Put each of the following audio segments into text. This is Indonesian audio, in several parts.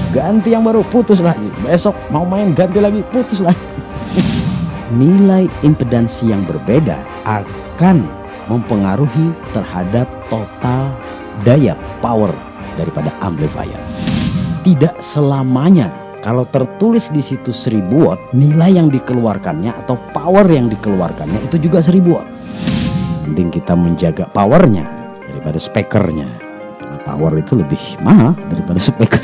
ganti yang baru, putus lagi. Besok mau main ganti lagi, putus lagi. Nilai impedansi yang berbeda akan mempengaruhi terhadap total daya power daripada amplifier. Tidak selamanya kalau tertulis di situ 1000 watt, nilai yang dikeluarkannya atau power yang dikeluarkannya itu juga 1000 watt. Penting kita menjaga powernya daripada speakernya. Karena power itu lebih mahal daripada speaker.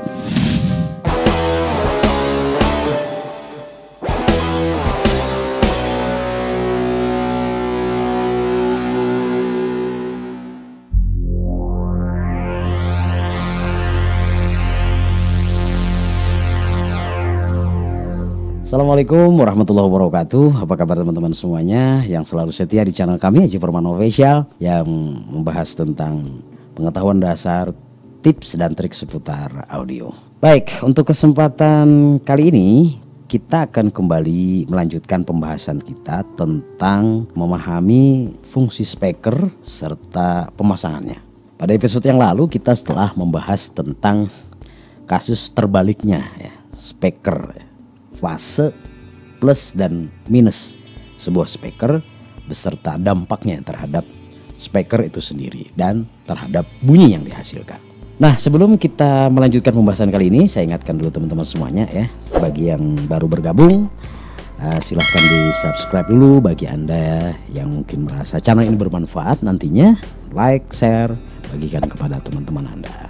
Assalamualaikum warahmatullahi wabarakatuh. Apa kabar teman-teman semuanya yang selalu setia di channel kami Haji Firman Official, yang membahas tentang pengetahuan dasar, tips dan trik seputar audio. Baik, untuk kesempatan kali ini kita akan kembali melanjutkan pembahasan kita tentang memahami fungsi speaker serta pemasangannya. Pada episode yang lalu kita setelah membahas tentang kasus terbaliknya ya, speaker ya. Fase plus dan minus sebuah speaker beserta dampaknya terhadap speaker itu sendiri dan terhadap bunyi yang dihasilkan. Nah, sebelum kita melanjutkan pembahasan kali ini, saya ingatkan dulu teman-teman semuanya ya, bagi yang baru bergabung silahkan di subscribe dulu. Bagi Anda yang mungkin merasa channel ini bermanfaat, nantinya like, share, bagikan kepada teman-teman Anda.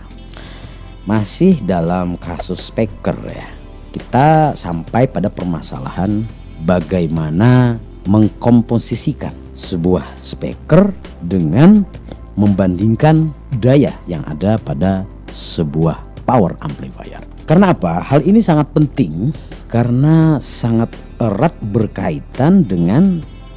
Masih dalam kasus speaker ya, kita sampai pada permasalahan bagaimana mengkomposisikan sebuah speaker dengan membandingkan daya yang ada pada sebuah power amplifier. Karena apa? Hal ini sangat penting karena sangat erat berkaitan dengan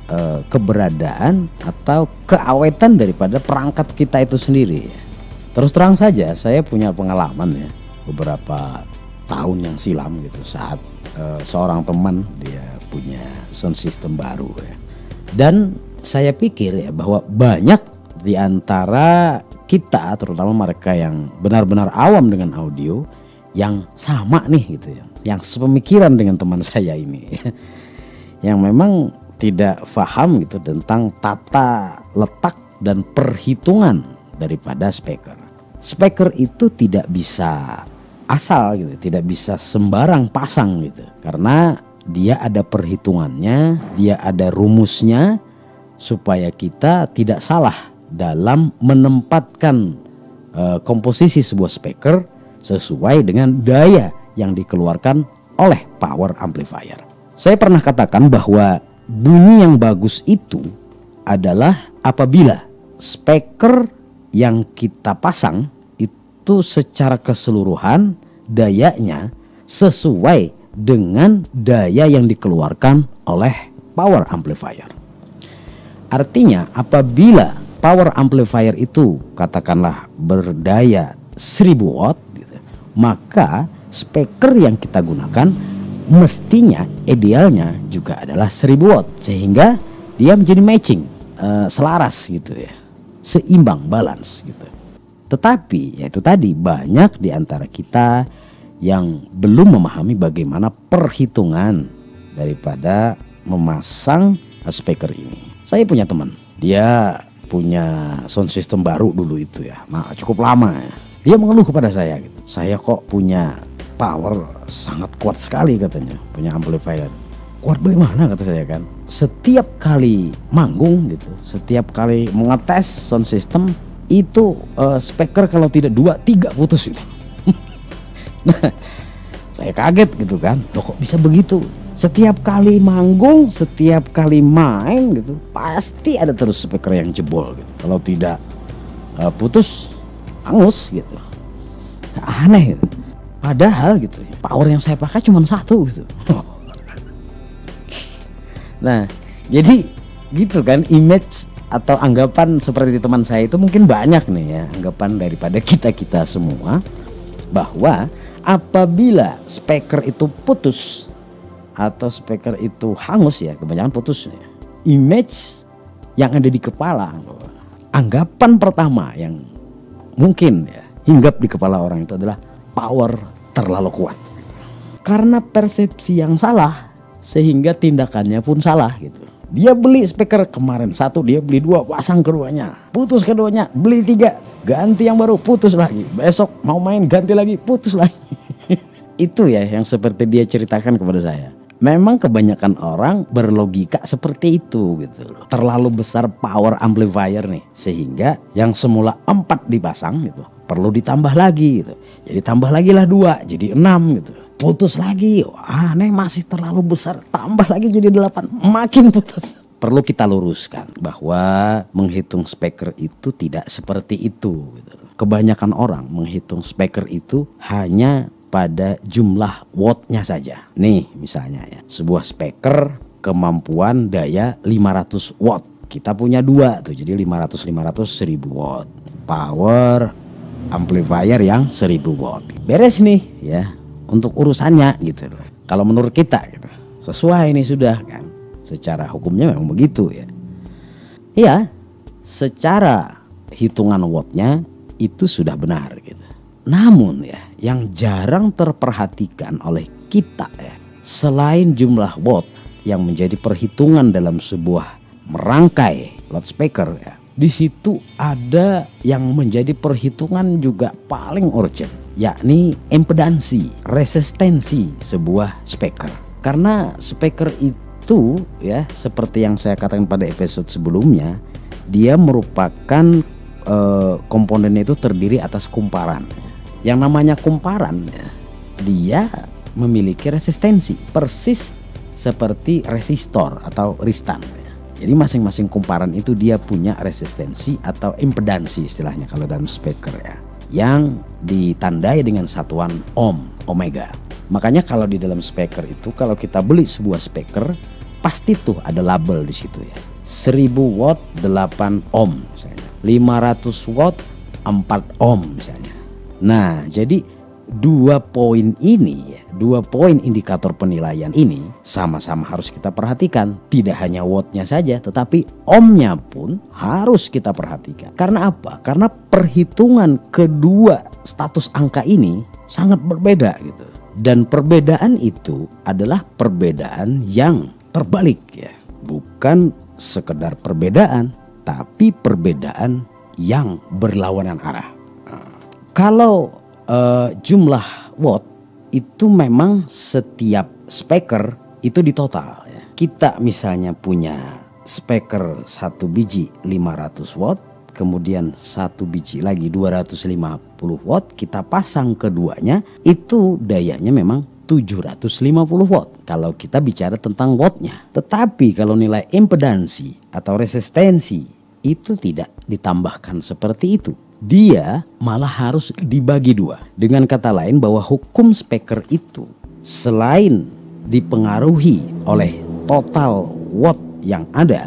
keberadaan atau keawetan daripada perangkat kita itu sendiri. Terus terang saja, saya punya pengalaman ya beberapa tahun yang silam gitu, saat seorang teman dia punya sound system baru ya. Dan saya pikir ya bahwa banyak di antara kita, terutama mereka yang benar-benar awam dengan audio, yang sama nih gitu ya, yang sepemikiran dengan teman saya ini yang memang tidak paham gitu tentang tata letak dan perhitungan daripada speaker. Speaker itu tidak bisa asal gitu, tidak bisa sembarang pasang gitu, karena dia ada perhitungannya, dia ada rumusnya supaya kita tidak salah dalam menempatkan komposisi sebuah speaker sesuai dengan daya yang dikeluarkan oleh power amplifier. Saya pernah katakan bahwa bunyi yang bagus itu adalah apabila speaker yang kita pasang itu secara keseluruhan dayanya sesuai dengan daya yang dikeluarkan oleh power amplifier. Artinya apabila power amplifier itu katakanlah berdaya 1000 watt gitu, maka speaker yang kita gunakan mestinya idealnya juga adalah 1000 watt, sehingga dia menjadi matching, selaras gitu ya, seimbang, balance gitu. Tetapi yaitu tadi, banyak di antara kita yang belum memahami bagaimana perhitungan daripada memasang speaker ini. Saya punya teman, dia punya sound system baru dulu itu ya, cukup lama ya. Dia mengeluh kepada saya gitu, saya kok punya power sangat kuat sekali katanya, punya amplifier. Kuat bagaimana kata saya kan? Setiap kali manggung gitu, setiap kali mengetes sound system itu speaker kalau tidak 2, 3 putus itu. Nah, saya kaget gitu kan, loh kok bisa begitu? Setiap kali manggung, setiap kali main gitu, pasti ada terus speaker yang jebol gitu. Kalau tidak putus, hangus gitu. Aneh gitu. Padahal gitu, power yang saya pakai cuma 1 gitu. Nah, jadi gitu kan, image atau anggapan seperti teman saya itu mungkin banyak nih ya, anggapan daripada kita semua, bahwa apabila speaker itu putus atau speaker itu hangus ya, kebanyakan putus ya, image yang ada di kepala, anggapan pertama yang mungkin ya hinggap di kepala orang itu adalah power terlalu kuat. Karena persepsi yang salah sehingga tindakannya pun salah gitu. Dia beli speaker kemarin satu, dia beli dua, pasang keduanya, putus keduanya, beli tiga, ganti yang baru, putus lagi. Besok mau main ganti lagi, putus lagi. Itu ya yang seperti dia ceritakan kepada saya. Memang kebanyakan orang berlogika seperti itu gitu loh. Terlalu besar power amplifier nih, sehingga yang semula 4 dipasang gitu perlu ditambah lagi gitu. Jadi tambah lagi lah 2 jadi 6 gitu. Putus lagi, aneh masih terlalu besar, tambah lagi jadi 8, makin putus. Perlu kita luruskan bahwa menghitung speaker itu tidak seperti itu gitu. Kebanyakan orang menghitung speaker itu hanya pada jumlah wattnya saja. Nih misalnya ya, sebuah speaker kemampuan daya 500 watt. Kita punya 2 tuh, jadi 500 1000 watt. Power amplifier yang 1000 watt. Beres nih ya untuk urusannya gitu loh. Kalau menurut kita gitu, sesuai ini sudah kan. Secara hukumnya memang begitu ya. Iya, secara hitungan wattnya itu sudah benar gitu. Namun ya, yang jarang terperhatikan oleh kita ya, selain jumlah watt yang menjadi perhitungan dalam sebuah merangkai loudspeaker ya, di situ ada yang menjadi perhitungan juga paling urgent, yakni impedansi, resistensi sebuah speaker. Karena speaker itu ya, seperti yang saya katakan pada episode sebelumnya, dia merupakan komponennya itu terdiri atas kumparan. Yang namanya kumparan ya, dia memiliki resistensi persis seperti resistor atau ristan. Jadi masing-masing kumparan itu dia punya resistensi atau impedansi istilahnya kalau dalam speaker ya, yang ditandai dengan satuan ohm, omega. Makanya kalau di dalam speaker itu, kalau kita beli sebuah speaker pasti tuh ada label di situ ya. 1000 watt 8 ohm misalnya, 500 watt 4 ohm misalnya. Nah, jadi 2 poin ini ya, 2 poin indikator penilaian ini sama-sama harus kita perhatikan. Tidak hanya wattnya saja, tetapi ohmnya pun harus kita perhatikan. Karena apa? Karena perhitungan kedua status angka ini sangat berbeda gitu. Dan perbedaan itu adalah perbedaan yang terbalik ya. Bukan sekedar perbedaan, tapi perbedaan yang berlawanan arah. Kalau jumlah watt itu memang setiap speaker itu ditotal ya. Kita misalnya punya speaker 1 biji 500 watt, kemudian 1 biji lagi 250 watt, kita pasang keduanya, itu dayanya memang 750 watt kalau kita bicara tentang wattnya. Tetapi kalau nilai impedansi atau resistensi itu tidak ditambahkan seperti itu. Dia malah harus dibagi 2. Dengan kata lain bahwa hukum speaker itu selain dipengaruhi oleh total watt yang ada,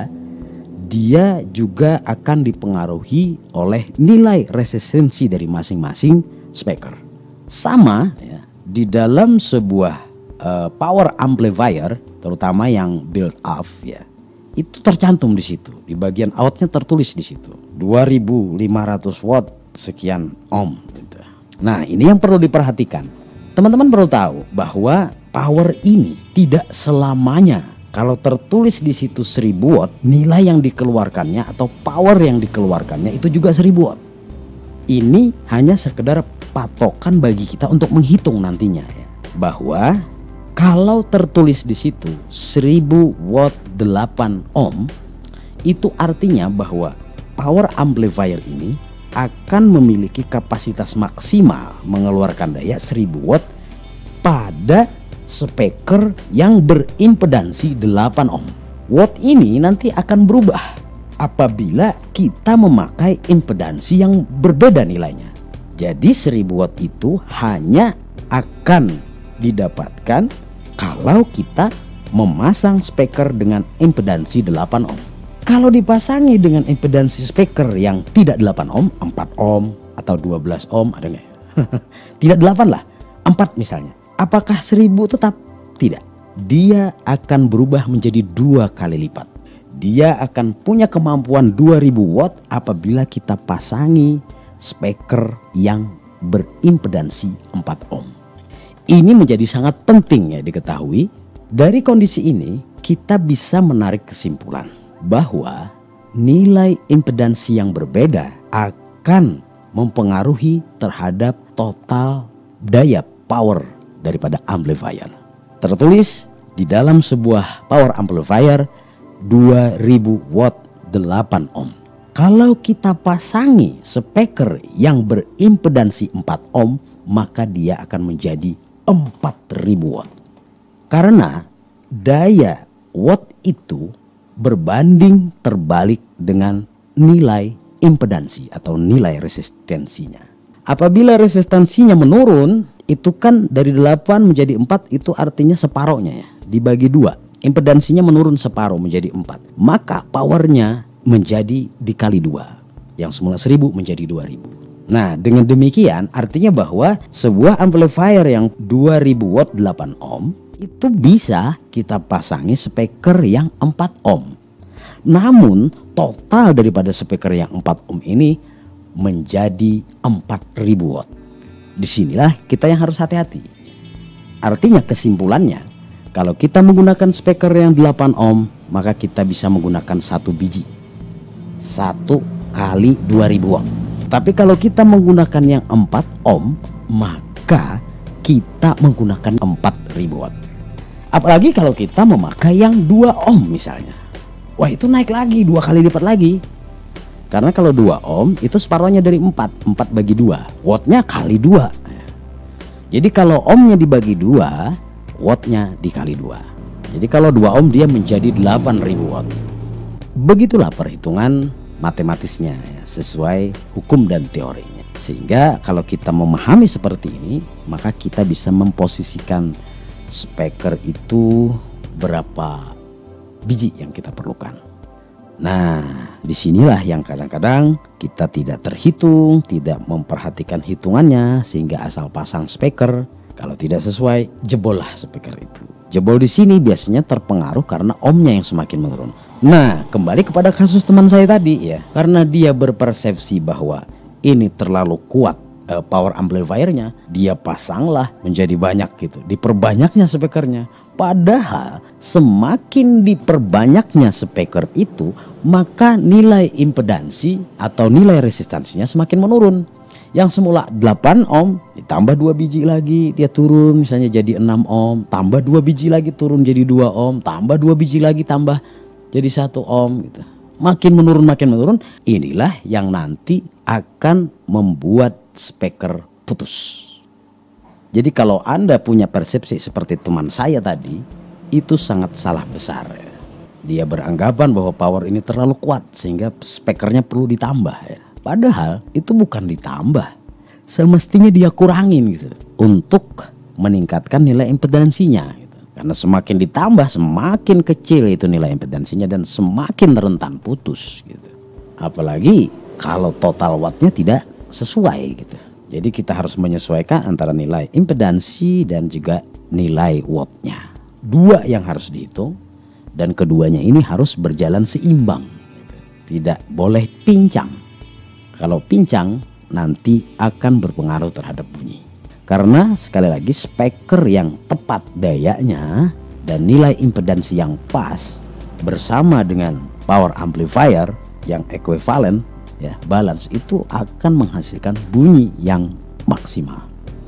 dia juga akan dipengaruhi oleh nilai resistensi dari masing-masing speaker. Sama ya, di dalam sebuah power amplifier, terutama yang build up ya, itu tercantum di situ. Di bagian outnya tertulis di situ 2500 watt sekian ohm gitu. Nah, ini yang perlu diperhatikan. Teman-teman perlu tahu bahwa power ini tidak selamanya kalau tertulis di situ 1000 watt, nilai yang dikeluarkannya atau power yang dikeluarkannya itu juga 1000 watt. Ini hanya sekedar patokan bagi kita untuk menghitung nantinya ya, bahwa kalau tertulis di situ 1000 watt 8 ohm, itu artinya bahwa power amplifier ini akan memiliki kapasitas maksimal mengeluarkan daya 1000 watt pada speaker yang berimpedansi 8 ohm. Watt ini nanti akan berubah apabila kita memakai impedansi yang berbeda nilainya. Jadi 1000 watt itu hanya akan didapatkan kalau kita memasang speaker dengan impedansi 8 ohm. Kalau dipasangi dengan impedansi speaker yang tidak 8 ohm, 4 ohm atau 12 ohm, ada nggak? Tidak 8 lah, 4 misalnya. Apakah 1000 tetap? Tidak. Dia akan berubah menjadi 2 kali lipat. Dia akan punya kemampuan 2000 watt apabila kita pasangi speaker yang berimpedansi 4 ohm. Ini menjadi sangat penting ya diketahui. Dari kondisi ini kita bisa menarik kesimpulan bahwa nilai impedansi yang berbeda akan mempengaruhi terhadap total daya power daripada amplifier. Tertulis di dalam sebuah power amplifier 2000 watt 8 ohm. Kalau kita pasangi speaker yang berimpedansi 4 ohm, maka dia akan menjadi 4000 watt. Karena daya watt itu berbanding terbalik dengan nilai impedansi atau nilai resistensinya. Apabila resistensinya menurun, itu kan dari 8 menjadi 4, itu artinya separohnya ya, dibagi 2. Impedansinya menurun separuh menjadi 4. Maka powernya menjadi dikali 2. Yang semula 1000 menjadi 2000. Nah, dengan demikian artinya bahwa sebuah amplifier yang 2000 watt 8 ohm itu bisa kita pasangi speaker yang 4 ohm. Namun total daripada speaker yang 4 ohm ini menjadi 4000 watt. Disinilah kita yang harus hati-hati. Artinya kesimpulannya, kalau kita menggunakan speaker yang 8 ohm, maka kita bisa menggunakan 1 biji. 1 kali 2000 watt. Tapi kalau kita menggunakan yang 4 ohm, maka kita menggunakan 4000 watt. Apalagi kalau kita memakai yang 2 ohm misalnya. Wah, itu naik lagi 2 kali lipat lagi. Karena kalau 2 ohm itu separuhnya dari 4 bagi 2, wattnya kali 2. Jadi kalau ohmnya dibagi 2, wattnya dikali 2. Jadi kalau 2 ohm dia menjadi 8000 watt. Begitulah perhitungan matematisnya ya, sesuai hukum dan teorinya. Sehingga kalau kita memahami seperti ini, maka kita bisa memposisikan speaker itu berapa biji yang kita perlukan. Nah, disinilah yang kadang-kadang kita tidak terhitung, tidak memperhatikan hitungannya, sehingga asal pasang speaker, kalau tidak sesuai, jebol lah speaker itu. Jebol di sini biasanya terpengaruh karena ohmnya yang semakin menurun. Nah, kembali kepada kasus teman saya tadi ya, karena dia berpersepsi bahwa ini terlalu kuat power amplifiernya, dia pasanglah menjadi banyak gitu, diperbanyaknya speakernya. Padahal semakin diperbanyaknya speaker itu, maka nilai impedansi atau nilai resistansinya semakin menurun. Yang semula 8 ohm ditambah 2 biji lagi dia turun misalnya jadi 6 ohm, tambah 2 biji lagi turun jadi 2 ohm, tambah 2 biji lagi tambah jadi 1 ohm gitu. Makin menurun, inilah yang nanti akan membuat speaker putus. Jadi kalau Anda punya persepsi seperti teman saya tadi, itu sangat salah besar. Dia beranggapan bahwa power ini terlalu kuat sehingga speakernya perlu ditambah ya. Padahal itu bukan ditambah, semestinya dia kurangin gitu untuk meningkatkan nilai impedansinya gitu. Karena semakin ditambah semakin kecil itu nilai impedansinya dan semakin rentan putus gitu. Apalagi kalau total wattnya tidak sesuai gitu. Jadi kita harus menyesuaikan antara nilai impedansi dan juga nilai wattnya. Dua yang harus dihitung dan keduanya ini harus berjalan seimbang. Tidak boleh pincang. Kalau pincang nanti akan berpengaruh terhadap bunyi. Karena sekali lagi speaker yang tepat dayanya dan nilai impedansi yang pas bersama dengan power amplifier yang ekuivalen ya, balance, itu akan menghasilkan bunyi yang maksimal.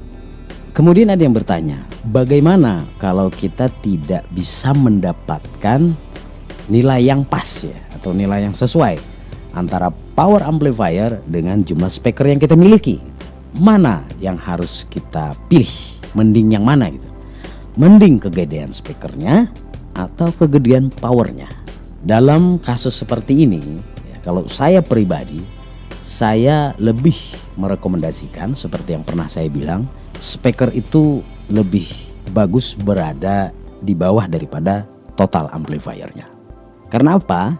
Kemudian ada yang bertanya, bagaimana kalau kita tidak bisa mendapatkan nilai yang pas ya, atau nilai yang sesuai antara power amplifier dengan jumlah speaker yang kita miliki? Mana yang harus kita pilih? Mending yang mana gitu? Mending kegedean speakernya atau kegedean powernya? Dalam kasus seperti ini, kalau saya pribadi, saya lebih merekomendasikan seperti yang pernah saya bilang, speaker itu lebih bagus berada di bawah daripada total amplifiernya. Karena apa?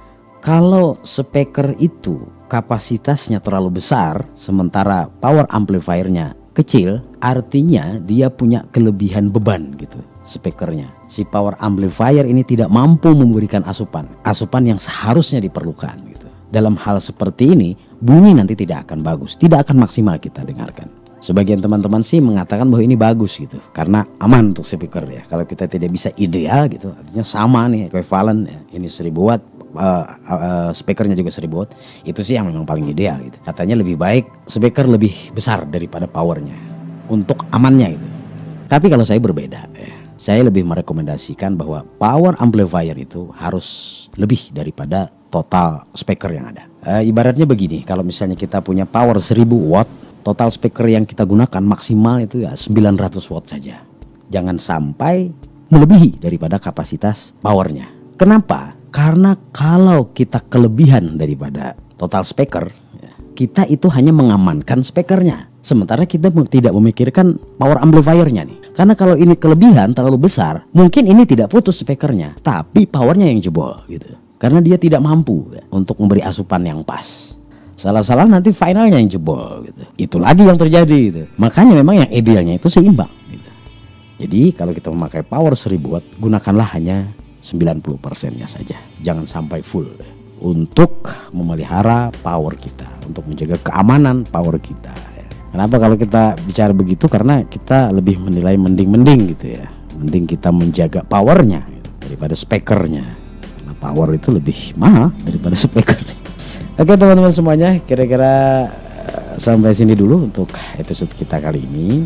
Kalau speaker itu kapasitasnya terlalu besar sementara power amplifiernya kecil, artinya dia punya kelebihan beban gitu speakernya. Si power amplifier ini tidak mampu memberikan asupan yang seharusnya diperlukan gitu. Dalam hal seperti ini bunyi nanti tidak akan bagus, tidak akan maksimal kita dengarkan. Sebagian teman-teman sih mengatakan bahwa ini bagus gitu karena aman untuk speaker ya. Kalau kita tidak bisa ideal gitu, artinya sama nih equivalent ya. Ini 1000 watt, speakernya juga 1000 watt. Itu sih yang memang paling ideal gitu. Katanya lebih baik speaker lebih besar daripada powernya untuk amannya gitu. Tapi kalau saya berbeda ya. Saya lebih merekomendasikan bahwa power amplifier itu harus lebih daripada total speaker yang ada. Ibaratnya begini, kalau misalnya kita punya power 1000 watt, total speaker yang kita gunakan maksimal itu ya 900 watt saja. Jangan sampai melebihi daripada kapasitas powernya. Kenapa? Karena kalau kita kelebihan daripada total speaker, kita itu hanya mengamankan speakernya. Sementara kita tidak memikirkan power amplifiernya nih. Karena kalau ini kelebihan terlalu besar, mungkin ini tidak putus speakernya, tapi powernya yang jebol gitu. Karena dia tidak mampu untuk memberi asupan yang pas. Salah-salah nanti finalnya yang jebol gitu. Itu lagi yang terjadi gitu. Makanya memang yang idealnya itu seimbang gitu. Jadi kalau kita memakai power 1000 watt, gunakanlah hanya 90%-nya saja. Jangan sampai full untuk memelihara power kita, untuk menjaga keamanan power kita. Kenapa kalau kita bicara begitu? Karena kita lebih menilai mending gitu ya. Mending kita menjaga powernya gitu, daripada speakernya. Karena power itu lebih mahal daripada speaker. Oke teman-teman semuanya, kira-kira sampai sini dulu untuk episode kita kali ini.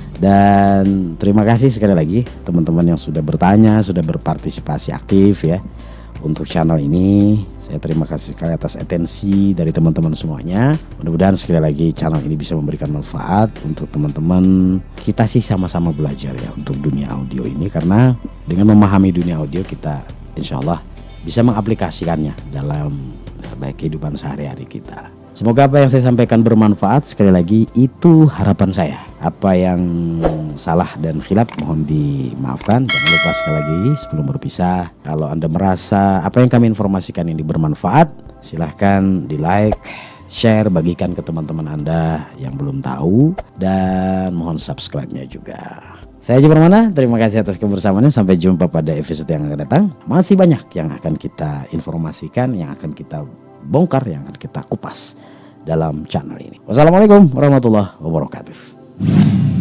Dan terima kasih sekali lagi teman-teman yang sudah bertanya, sudah berpartisipasi aktif ya untuk channel ini. Saya terima kasih sekali atas atensi dari teman-teman semuanya. Mudah-mudahan sekali lagi channel ini bisa memberikan manfaat untuk teman-teman. Kita sih sama-sama belajar ya untuk dunia audio ini, karena dengan memahami dunia audio kita insya Allah bisa mengaplikasikannya dalam baik kehidupan sehari-hari kita. Semoga apa yang saya sampaikan bermanfaat. Sekali lagi itu harapan saya. Apa yang salah dan khilaf mohon dimaafkan. Jangan lupa sekali lagi sebelum berpisah, kalau Anda merasa apa yang kami informasikan ini bermanfaat, silahkan di like, share, bagikan ke teman-teman Anda yang belum tahu, dan mohon subscribe-nya juga. Saya Haji Permana, terima kasih atas kebersamaannya. Sampai jumpa pada episode yang akan datang. Masih banyak yang akan kita informasikan, yang akan kita bongkar, yang akan kita kupas dalam channel ini. Wassalamualaikum warahmatullahi wabarakatuh.